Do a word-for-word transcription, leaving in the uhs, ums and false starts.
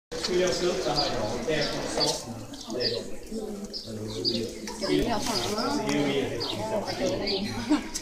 去要ซื้就係用即係收嚟。 有没有放啊？